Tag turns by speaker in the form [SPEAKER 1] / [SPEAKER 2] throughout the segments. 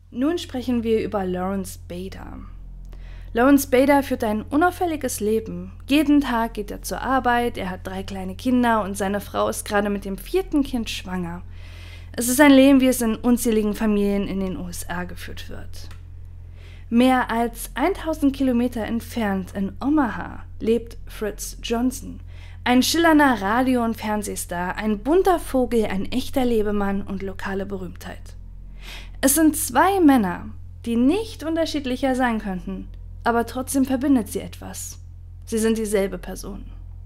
[SPEAKER 1] Nun sprechen wir über Lawrence Bader. Lawrence Bader führt ein unauffälliges Leben. Jeden Tag geht er zur Arbeit, er hat 3 kleine Kinder und seine Frau ist gerade mit dem 4. Kind schwanger. Es ist ein Leben, wie es in unzähligen Familien in den USA geführt wird. Mehr als 1000 Kilometer entfernt in Omaha lebt Fritz Johnson, ein schillernder Radio- und Fernsehstar, ein bunter Vogel, ein echter Lebemann und lokale Berühmtheit. Es sind 2 Männer, die nicht unterschiedlicher sein könnten, aber trotzdem verbindet sie etwas. Sie sind dieselbe Person.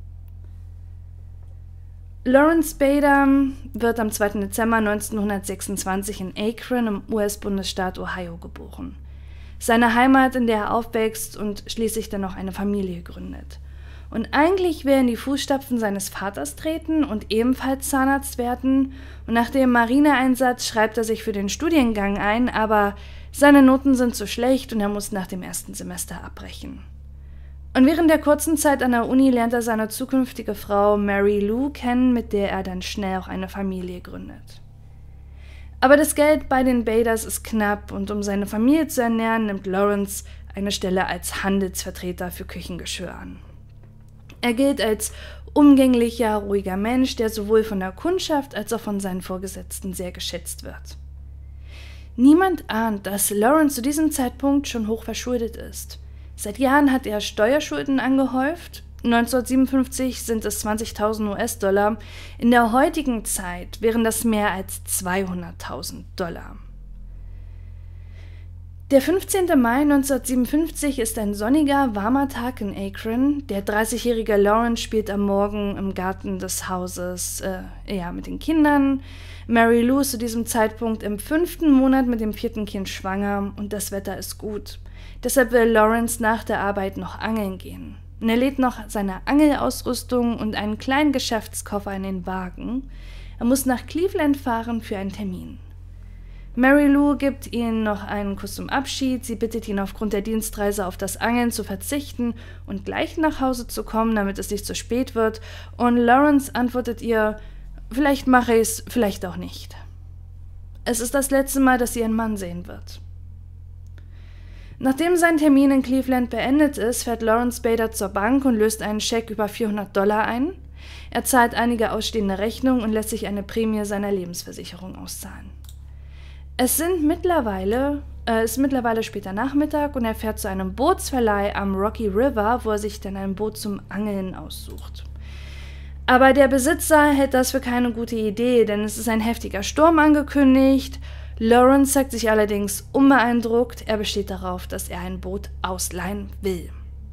[SPEAKER 1] Lawrence Bader wird am 2. Dezember 1926 in Akron im US-Bundesstaat Ohio geboren. Seine Heimat, in der er aufwächst und schließlich dann noch eine Familie gründet. Und eigentlich will er in die Fußstapfen seines Vaters treten und ebenfalls Zahnarzt werden. Und nach dem Marineeinsatz schreibt er sich für den Studiengang ein, aber seine Noten sind zu schlecht und er muss nach dem 1. Semester abbrechen. Und während der kurzen Zeit an der Uni lernt er seine zukünftige Frau Mary Lou kennen, mit der er dann schnell auch eine Familie gründet. Aber das Geld bei den Baders ist knapp und um seine Familie zu ernähren, nimmt Lawrence eine Stelle als Handelsvertreter für Küchengeschirr an. Er gilt als umgänglicher, ruhiger Mensch, der sowohl von der Kundschaft als auch von seinen Vorgesetzten sehr geschätzt wird. Niemand ahnt, dass Lawrence zu diesem Zeitpunkt schon hoch verschuldet ist. Seit Jahren hat er Steuerschulden angehäuft. 1957 sind es 20.000 US-Dollar. In der heutigen Zeit wären das mehr als 200.000 Dollar. Der 15. Mai 1957 ist ein sonniger, warmer Tag in Akron. Der 30-jährige Lawrence spielt am Morgen im Garten des Hauses mit den Kindern. Mary Lou ist zu diesem Zeitpunkt im 5. Monat mit dem 4. Kind schwanger und das Wetter ist gut. Deshalb will Lawrence nach der Arbeit noch angeln gehen. Und er lädt noch seine Angelausrüstung und einen kleinen Geschäftskoffer in den Wagen. Er muss nach Cleveland fahren für einen Termin. Mary Lou gibt ihm noch einen Kuss zum Abschied. Sie bittet ihn aufgrund der Dienstreise auf das Angeln zu verzichten und gleich nach Hause zu kommen, damit es nicht zu spät wird. Und Lawrence antwortet ihr, vielleicht mache ich's, vielleicht auch nicht. Es ist das letzte Mal, dass sie ihren Mann sehen wird. Nachdem sein Termin in Cleveland beendet ist, fährt Lawrence Bader zur Bank und löst einen Scheck über $400 ein. Er zahlt einige ausstehende Rechnungen und lässt sich eine Prämie seiner Lebensversicherung auszahlen. Es ist mittlerweile später Nachmittag und er fährt zu einem Bootsverleih am Rocky River, wo er sich dann ein Boot zum Angeln aussucht. Aber der Besitzer hält das für keine gute Idee, denn es ist ein heftiger Sturm angekündigt. Lawrence zeigt sich allerdings unbeeindruckt, er besteht darauf, dass er ein Boot ausleihen will.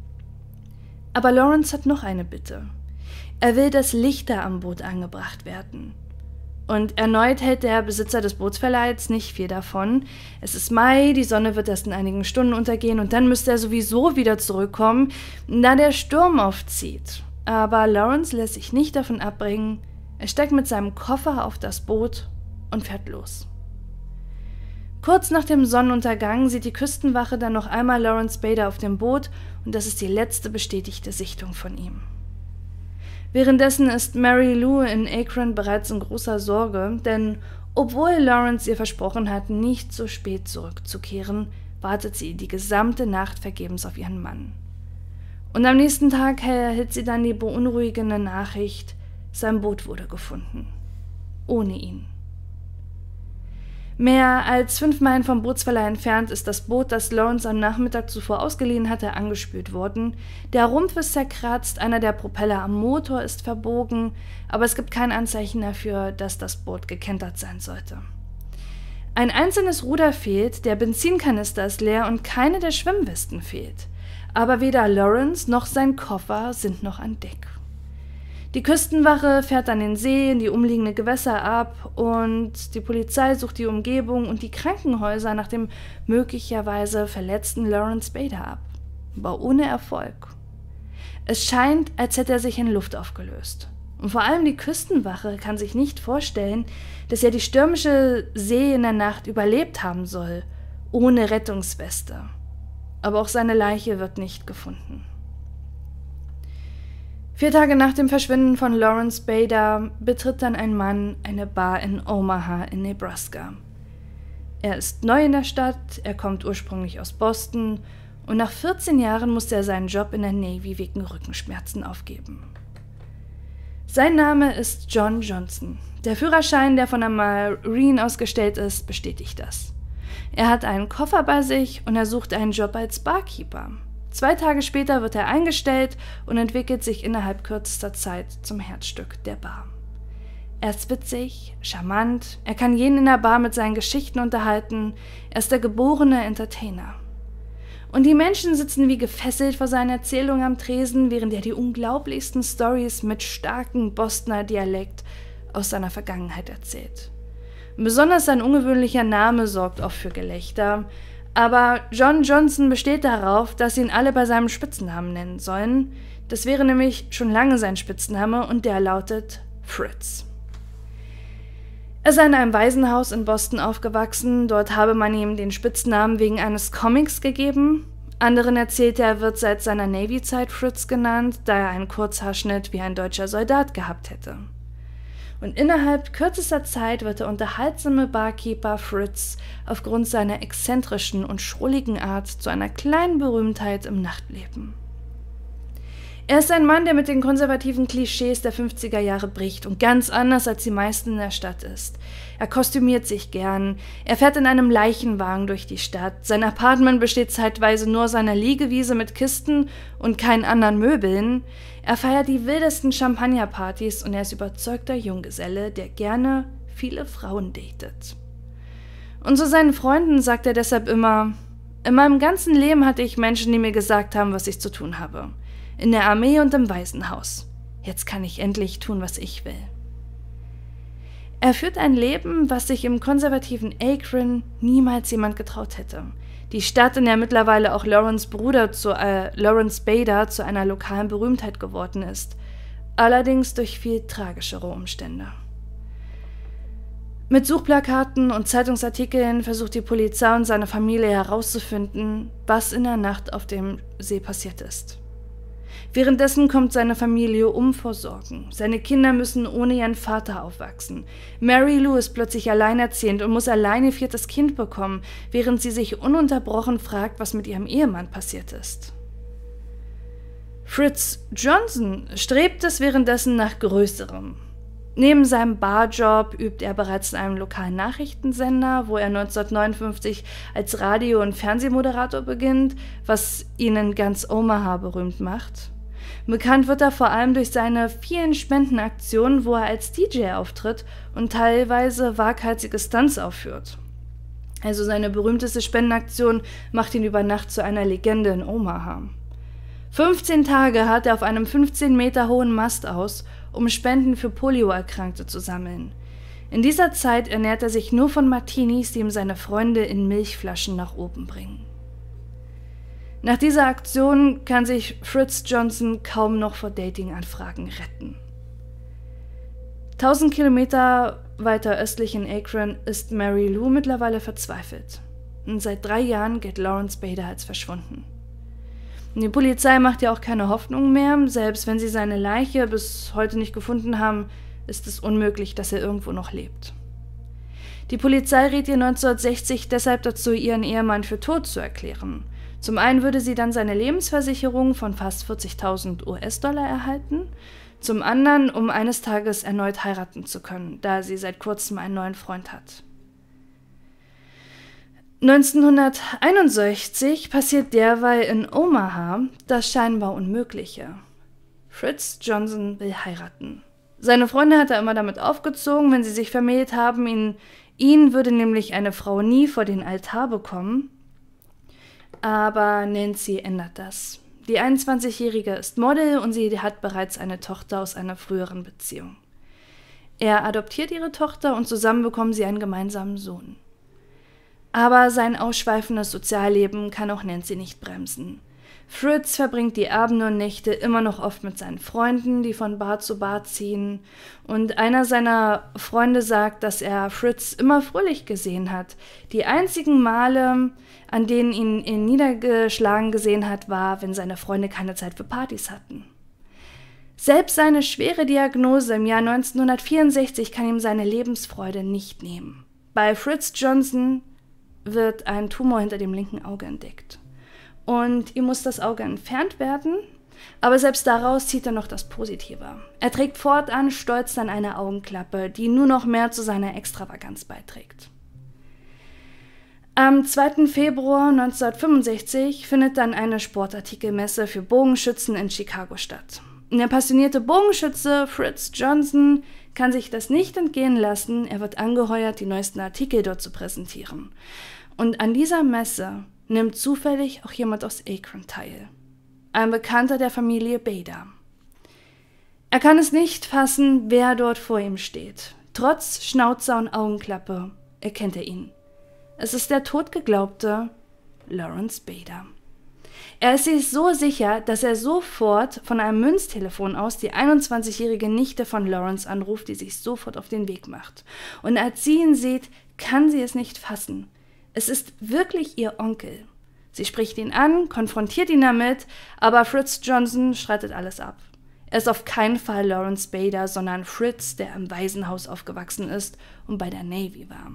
[SPEAKER 1] Aber Lawrence hat noch eine Bitte. Er will, dass Lichter am Boot angebracht werden. Und erneut hält der Besitzer des Bootsverleihs nicht viel davon. Es ist Mai, die Sonne wird erst in einigen Stunden untergehen und dann müsste er sowieso wieder zurückkommen, da der Sturm aufzieht. Aber Lawrence lässt sich nicht davon abbringen. Er steigt mit seinem Koffer auf das Boot und fährt los. Kurz nach dem Sonnenuntergang sieht die Küstenwache dann noch einmal Lawrence Bader auf dem Boot und das ist die letzte bestätigte Sichtung von ihm. Währenddessen ist Mary Lou in Akron bereits in großer Sorge, denn obwohl Lawrence ihr versprochen hat, nicht so spät zurückzukehren, wartet sie die gesamte Nacht vergebens auf ihren Mann. Und am nächsten Tag erhält sie dann die beunruhigende Nachricht, sein Boot wurde gefunden. Ohne ihn. Mehr als 5 Meilen vom Bootsverleih entfernt ist das Boot, das Lawrence am Nachmittag zuvor ausgeliehen hatte, angespült worden. Der Rumpf ist zerkratzt, einer der Propeller am Motor ist verbogen, aber es gibt kein Anzeichen dafür, dass das Boot gekentert sein sollte. Ein einzelnes Ruder fehlt, der Benzinkanister ist leer und keine der Schwimmwesten fehlt. Aber weder Lawrence noch sein Koffer sind noch an Deck. Die Küstenwache fährt an den See in die umliegenden Gewässer ab und die Polizei sucht die Umgebung und die Krankenhäuser nach dem möglicherweise verletzten Lawrence Bader ab. Aber ohne Erfolg. Es scheint, als hätte er sich in Luft aufgelöst. Und vor allem die Küstenwache kann sich nicht vorstellen, dass er die stürmische See in der Nacht überlebt haben soll, ohne Rettungsweste. Aber auch seine Leiche wird nicht gefunden. 4 Tage nach dem Verschwinden von Lawrence Bader betritt dann ein Mann eine Bar in Omaha in Nebraska. Er ist neu in der Stadt, er kommt ursprünglich aus Boston und nach 14 Jahren musste er seinen Job in der Navy wegen Rückenschmerzen aufgeben. Sein Name ist John Johnson. Der Führerschein, der von der Marine ausgestellt ist, bestätigt das. Er hat einen Koffer bei sich und er sucht einen Job als Barkeeper. 2 Tage später wird er eingestellt und entwickelt sich innerhalb kürzester Zeit zum Herzstück der Bar. Er ist witzig, charmant, er kann jeden in der Bar mit seinen Geschichten unterhalten, er ist der geborene Entertainer. Und die Menschen sitzen wie gefesselt vor seinen Erzählungen am Tresen, während er die unglaublichsten Storys mit starkem Bostoner Dialekt aus seiner Vergangenheit erzählt. Besonders sein ungewöhnlicher Name sorgt oft für Gelächter, aber John Johnson besteht darauf, dass ihn alle bei seinem Spitznamen nennen sollen. Das wäre nämlich schon lange sein Spitzname und der lautet Fritz. Er sei in einem Waisenhaus in Boston aufgewachsen, dort habe man ihm den Spitznamen wegen eines Comics gegeben. Anderen erzählte er wird seit seiner Navy-Zeit Fritz genannt, da er einen Kurzhaarschnitt wie ein deutscher Soldat gehabt hätte. Und innerhalb kürzester Zeit wird der unterhaltsame Barkeeper Fritz aufgrund seiner exzentrischen und schrulligen Art zu einer kleinen Berühmtheit im Nachtleben. Er ist ein Mann, der mit den konservativen Klischees der 50er Jahre bricht und ganz anders als die meisten in der Stadt ist. Er kostümiert sich gern, er fährt in einem Leichenwagen durch die Stadt, sein Apartment besteht zeitweise nur aus einer Liegewiese mit Kisten und keinen anderen Möbeln. Er feiert die wildesten Champagnerpartys und er ist überzeugter Junggeselle, der gerne viele Frauen datet. Und zu seinen Freunden sagt er deshalb immer: In meinem ganzen Leben hatte ich Menschen, die mir gesagt haben, was ich zu tun habe. In der Armee und im Waisenhaus. Jetzt kann ich endlich tun, was ich will. Er führt ein Leben, was sich im konservativen Akron niemals jemand getraut hätte. Die Stadt, in der mittlerweile auch Lawrence Bader zu einer lokalen Berühmtheit geworden ist. Allerdings durch viel tragischere Umstände. Mit Suchplakaten und Zeitungsartikeln versucht die Polizei und seine Familie herauszufinden, was in der Nacht auf dem See passiert ist. Währenddessen kommt seine Familie vor Sorgen. Seine Kinder müssen ohne ihren Vater aufwachsen. Mary Lou ist plötzlich alleinerziehend und muss allein ihr 4. Kind bekommen, während sie sich ununterbrochen fragt, was mit ihrem Ehemann passiert ist. Fritz Johnson strebt es währenddessen nach Größerem. Neben seinem Barjob übt er bereits in einem lokalen Nachrichtensender, wo er 1959 als Radio- und Fernsehmoderator beginnt, was ihn in ganz Omaha berühmt macht. Bekannt wird er vor allem durch seine vielen Spendenaktionen, wo er als DJ auftritt und teilweise waghalsige Stunts aufführt. Also seine berühmteste Spendenaktion macht ihn über Nacht zu einer Legende in Omaha. 15 Tage hat er auf einem 15 Meter hohen Mast aus, um Spenden für Polioerkrankte zu sammeln. In dieser Zeit ernährt er sich nur von Martinis, die ihm seine Freunde in Milchflaschen nach oben bringen. Nach dieser Aktion kann sich Fritz Johnson kaum noch vor Dating-Anfragen retten. 1000 Kilometer weiter östlich in Akron ist Mary Lou mittlerweile verzweifelt. Und seit 3 Jahren gilt Lawrence Bader als verschwunden. Und die Polizei macht ja auch keine Hoffnung mehr. Selbst wenn sie seine Leiche bis heute nicht gefunden haben, ist es unmöglich, dass er irgendwo noch lebt. Die Polizei rät ihr 1960 deshalb dazu, ihren Ehemann für tot zu erklären. Zum einen würde sie dann seine Lebensversicherung von fast 40.000 US-Dollar erhalten, zum anderen, um eines Tages erneut heiraten zu können, da sie seit kurzem einen neuen Freund hat. 1961 passiert derweil in Omaha das scheinbar Unmögliche. Fritz Johnson will heiraten. Seine Freunde hat er immer damit aufgezogen, wenn sie sich vermählt haben, ihn würde nämlich eine Frau nie vor den Altar bekommen. Aber Nancy ändert das. Die 21-Jährige ist Model und sie hat bereits eine Tochter aus einer früheren Beziehung. Er adoptiert ihre Tochter und zusammen bekommen sie einen gemeinsamen Sohn. Aber sein ausschweifendes Sozialleben kann auch Nancy nicht bremsen. Fritz verbringt die Abende und Nächte immer noch oft mit seinen Freunden, die von Bar zu Bar ziehen. Und einer seiner Freunde sagt, dass er Fritz immer fröhlich gesehen hat. Die einzigen Male, an denen ihn niedergeschlagen gesehen hat, war, wenn seine Freunde keine Zeit für Partys hatten. Selbst seine schwere Diagnose im Jahr 1964 kann ihm seine Lebensfreude nicht nehmen. Bei Fritz Johnson wird ein Tumor hinter dem linken Auge entdeckt. Und ihm muss das Auge entfernt werden, aber selbst daraus zieht er noch das Positive. Er trägt fortan stolz dann eine Augenklappe, die nur noch mehr zu seiner Extravaganz beiträgt. Am 2. Februar 1965 findet dann eine Sportartikelmesse für Bogenschützen in Chicago statt. Der passionierte Bogenschütze Fritz Johnson kann sich das nicht entgehen lassen, er wird angeheuert, die neuesten Artikel dort zu präsentieren. Und an dieser Messe nimmt zufällig auch jemand aus Akron teil. Ein Bekannter der Familie Bader. Er kann es nicht fassen, wer dort vor ihm steht. Trotz Schnauzer und Augenklappe erkennt er ihn. Es ist der totgeglaubte Lawrence Bader. Er ist sich so sicher, dass er sofort von einem Münztelefon aus die 21-jährige Nichte von Lawrence anruft, die sich sofort auf den Weg macht. Und als sie ihn sieht, kann sie es nicht fassen. Es ist wirklich ihr Onkel. Sie spricht ihn an, konfrontiert ihn damit, aber Fritz Johnson streitet alles ab. Er ist auf keinen Fall Lawrence Bader, sondern Fritz, der im Waisenhaus aufgewachsen ist und bei der Navy war.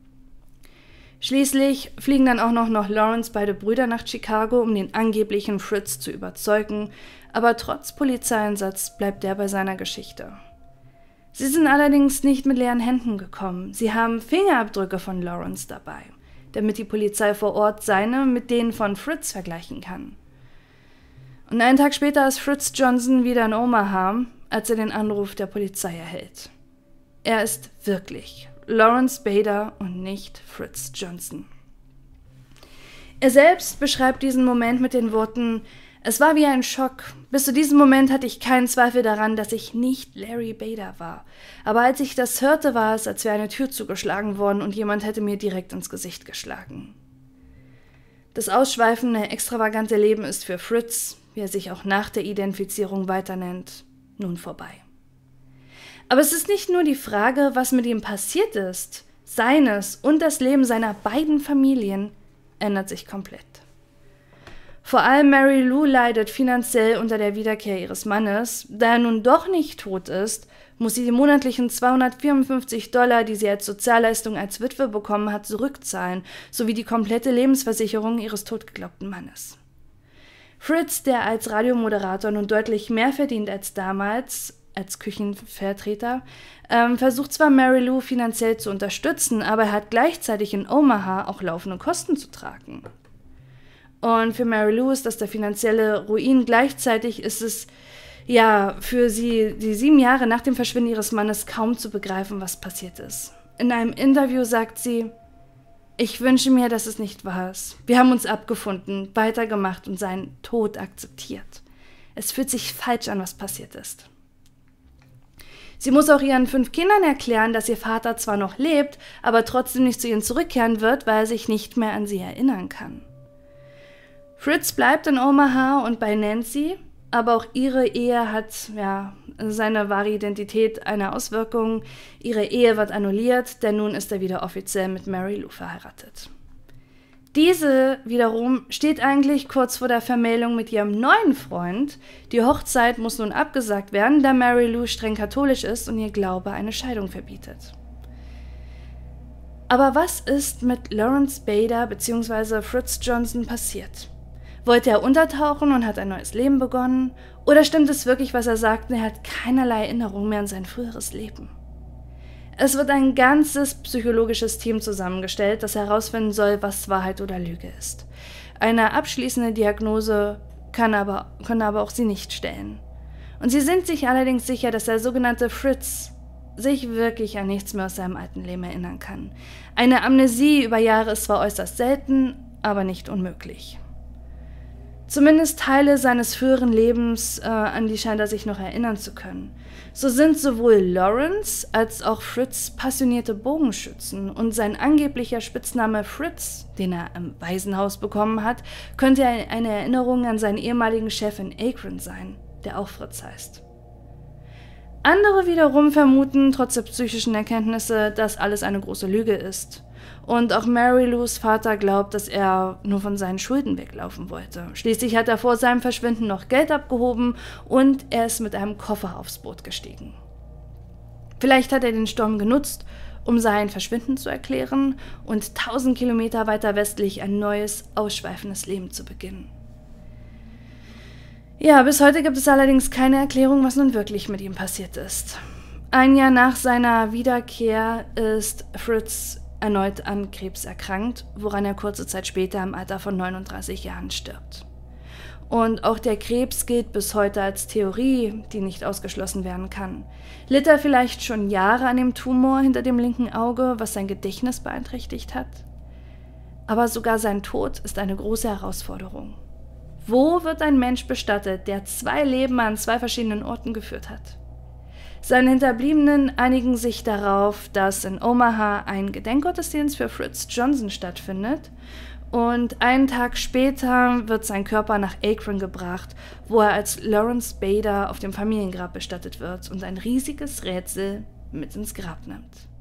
[SPEAKER 1] Schließlich fliegen dann auch noch Lawrence beide Brüder nach Chicago, um den angeblichen Fritz zu überzeugen, aber trotz Polizeieinsatz bleibt er bei seiner Geschichte. Sie sind allerdings nicht mit leeren Händen gekommen. Sie haben Fingerabdrücke von Lawrence dabei, damit die Polizei vor Ort seine mit denen von Fritz vergleichen kann. Und einen Tag später ist Fritz Johnson wieder in Omaha, als er den Anruf der Polizei erhält. Er ist wirklich Lawrence Bader und nicht Fritz Johnson. Er selbst beschreibt diesen Moment mit den Worten: Es war wie ein Schock. Bis zu diesem Moment hatte ich keinen Zweifel daran, dass ich nicht Larry Bader war. Aber als ich das hörte, war es, als wäre eine Tür zugeschlagen worden und jemand hätte mir direkt ins Gesicht geschlagen. Das ausschweifende, extravagante Leben ist für Fritz, wie er sich auch nach der Identifizierung weiter nennt, nun vorbei. Aber es ist nicht nur die Frage, was mit ihm passiert ist. Seines und das Leben seiner beiden Familien ändert sich komplett. Vor allem Mary Lou leidet finanziell unter der Wiederkehr ihres Mannes. Da er nun doch nicht tot ist, muss sie die monatlichen $254, die sie als Sozialleistung als Witwe bekommen hat, zurückzahlen, sowie die komplette Lebensversicherung ihres totgeglaubten Mannes. Fritz, der als Radiomoderator nun deutlich mehr verdient als damals, als Küchenvertreter, versucht zwar Mary Lou finanziell zu unterstützen, aber er hat gleichzeitig in Omaha auch laufende Kosten zu tragen. Und für Mary Lou ist das der finanzielle Ruin. Gleichzeitig ist es für sie die 7 Jahre nach dem Verschwinden ihres Mannes kaum zu begreifen, was passiert ist. In einem Interview sagt sie: Ich wünsche mir, dass es nicht wahr ist. Wir haben uns abgefunden, weitergemacht und seinen Tod akzeptiert. Es fühlt sich falsch an, was passiert ist. Sie muss auch ihren 5 Kindern erklären, dass ihr Vater zwar noch lebt, aber trotzdem nicht zu ihnen zurückkehren wird, weil er sich nicht mehr an sie erinnern kann. Fritz bleibt in Omaha und bei Nancy, aber auch ihre Ehe hat seine wahre Identität eine Auswirkung. Ihre Ehe wird annulliert, denn nun ist er wieder offiziell mit Mary Lou verheiratet. Diese wiederum steht eigentlich kurz vor der Vermählung mit ihrem neuen Freund. Die Hochzeit muss nun abgesagt werden, da Mary Lou streng katholisch ist und ihr Glaube eine Scheidung verbietet. Aber was ist mit Lawrence Bader bzw. Fritz Johnson passiert? Wollte er untertauchen und hat ein neues Leben begonnen? Oder stimmt es wirklich, was er sagt, und er hat keinerlei Erinnerung mehr an sein früheres Leben? Es wird ein ganzes psychologisches Team zusammengestellt, das herausfinden soll, was Wahrheit oder Lüge ist. Eine abschließende Diagnose können aber auch sie nicht stellen. Und sie sind sich allerdings sicher, dass der sogenannte Fritz sich wirklich an nichts mehr aus seinem alten Leben erinnern kann. Eine Amnesie über Jahre ist zwar äußerst selten, aber nicht unmöglich. Zumindest Teile seines früheren Lebens, an die scheint er sich noch erinnern zu können. So sind sowohl Lawrence als auch Fritz passionierte Bogenschützen und sein angeblicher Spitzname Fritz, den er im Waisenhaus bekommen hat, könnte eine Erinnerung an seinen ehemaligen Chef in Akron sein, der auch Fritz heißt. Andere wiederum vermuten, trotz der psychischen Erkenntnisse, dass alles eine große Lüge ist. Und auch Mary Lou's Vater glaubt, dass er nur von seinen Schulden weglaufen wollte. Schließlich hat er vor seinem Verschwinden noch Geld abgehoben und er ist mit einem Koffer aufs Boot gestiegen. Vielleicht hat er den Sturm genutzt, um sein Verschwinden zu erklären und 1000 Kilometer weiter westlich ein neues, ausschweifendes Leben zu beginnen. Ja, bis heute gibt es allerdings keine Erklärung, was nun wirklich mit ihm passiert ist. Ein Jahr nach seiner Wiederkehr ist Fritz erneut an Krebs erkrankt, woran er kurze Zeit später im Alter von 39 Jahren stirbt. Und auch der Krebs gilt bis heute als Theorie, die nicht ausgeschlossen werden kann. Litt er vielleicht schon Jahre an dem Tumor hinter dem linken Auge, was sein Gedächtnis beeinträchtigt hat? Aber sogar sein Tod ist eine große Herausforderung. Wo wird ein Mensch bestattet, der 2 Leben an 2 verschiedenen Orten geführt hat? Seine Hinterbliebenen einigen sich darauf, dass in Omaha ein Gedenkgottesdienst für Fritz Johnson stattfindet, und einen Tag später wird sein Körper nach Akron gebracht, wo er als Lawrence Bader auf dem Familiengrab bestattet wird und ein riesiges Rätsel mit ins Grab nimmt.